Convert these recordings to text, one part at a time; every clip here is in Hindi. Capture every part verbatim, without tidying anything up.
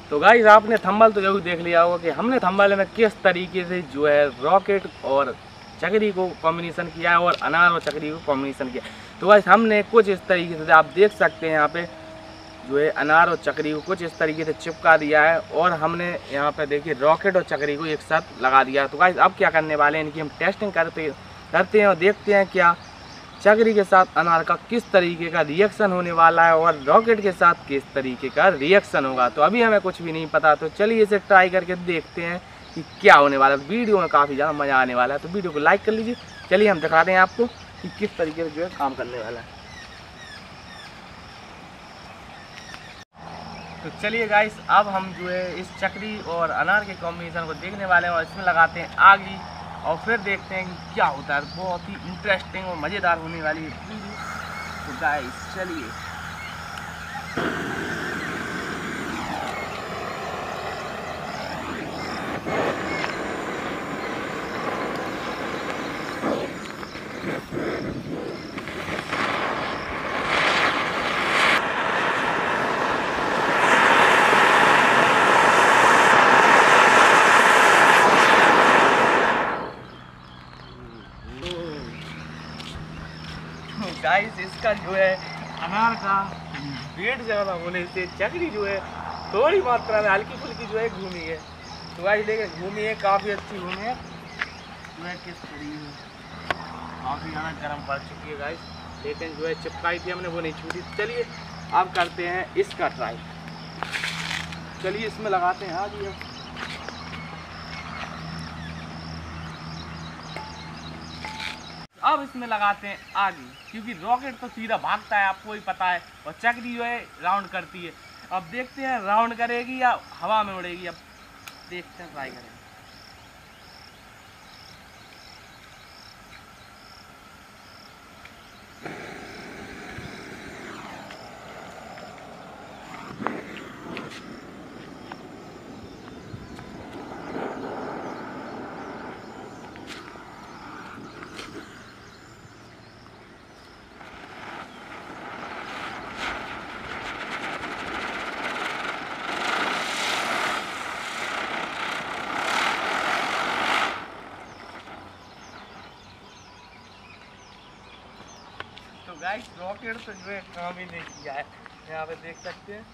तो गाइस आपने थंबनेल तो जरूर देख लिया होगा कि हमने थंबनेल में किस तरीके से जो है रॉकेट और चक्री को कॉम्बिनेशन किया है और अनार और चक्री को कॉम्बिनेशन किया। तो गाइस हमने कुछ इस तरीके से, आप देख सकते हैं यहाँ पे जो है अनार और चक्री को कुछ इस तरीके से चिपका दिया है और हमने यहाँ पे देखिए रॉकेट और चक्री को एक साथ लगा दिया है। तो गाइस अब क्या करने वाले हैं, इनकी हम टेस्टिंग करते करते हैं और देखते हैं क्या चक्री के साथ अनार का किस तरीके का रिएक्शन होने वाला है और रॉकेट के साथ किस तरीके का रिएक्शन होगा। तो अभी हमें कुछ भी नहीं पता, तो चलिए इसे ट्राई करके देखते हैं कि क्या होने वाला है। वीडियो में काफ़ी ज़्यादा मज़ा आने वाला है, तो वीडियो को लाइक कर लीजिए। चलिए हम दिखाते हैं आपको कि किस तरीके से जो है काम करने वाला है। तो चलिए गाइस अब हम जो है इस चक्री और अनार के कॉम्बिनेशन को देखने वाले हैं और इसमें लगाते हैं आगी और फिर देखते हैं कि क्या होता है। बहुत ही इंटरेस्टिंग और मज़ेदार होने वाली है वीडियो। तो गाइस चलिए गाइस इसका जो है अनार का वेट ज़्यादा होने से चक्री जो है थोड़ी मात्रा में हल्की फुल्की जो है घूमी है। तो गाइस लेकिन घूमी है, काफ़ी अच्छी घूमी है। जो है किस तरीके काफ़ी ज़्यादा गर्म पड़ चुकी है गाइस, लेकिन जो है चिपकाई थी हमने वो नहीं छूटी। चलिए अब करते हैं इसका ट्राई। चलिए इसमें लगाते हैं आग। ये अब इसमें लगाते हैं आगे, क्योंकि रॉकेट तो सीधा भागता है, आपको ही पता है, और चक्री जो है राउंड करती है। अब देखते हैं राउंड करेगी या हवा में उड़ेगी। अब देखते हैं, ट्राई करेंगे। तो गाइस रॉकेट तो जो है काम ही नहीं किया है, यहाँ पे देख सकते हैं।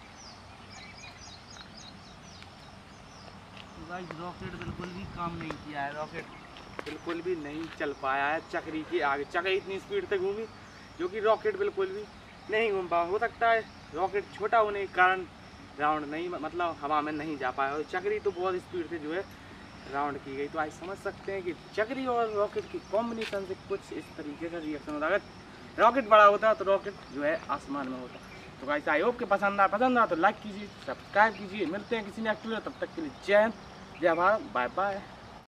तो गाइस रॉकेट बिल्कुल भी काम नहीं किया है, रॉकेट बिल्कुल भी नहीं चल पाया है चक्री के आगे। चक्री इतनी स्पीड से घूमी जो कि रॉकेट बिल्कुल भी नहीं घूम पाया। हो सकता है रॉकेट छोटा होने के कारण राउंड नहीं, मतलब हवा में नहीं जा पाया, और चक्री तो बहुत स्पीड से जो है राउंड की गई। तो आज समझ सकते हैं कि चक्री और रॉकेट की कॉम्बिनेशन से कुछ इस तरीके का रिएक्शन होता है। अगर रॉकेट बड़ा होता तो रॉकेट जो है आसमान में होता। तो गाइस आई होप कि पसंद आया पसंद आया तो लाइक कीजिए, सब्सक्राइब कीजिए। मिलते हैं किसी नेक्स्ट वीडियो, तब तक के लिए जय हिंद, जय भारत, बाय बाय।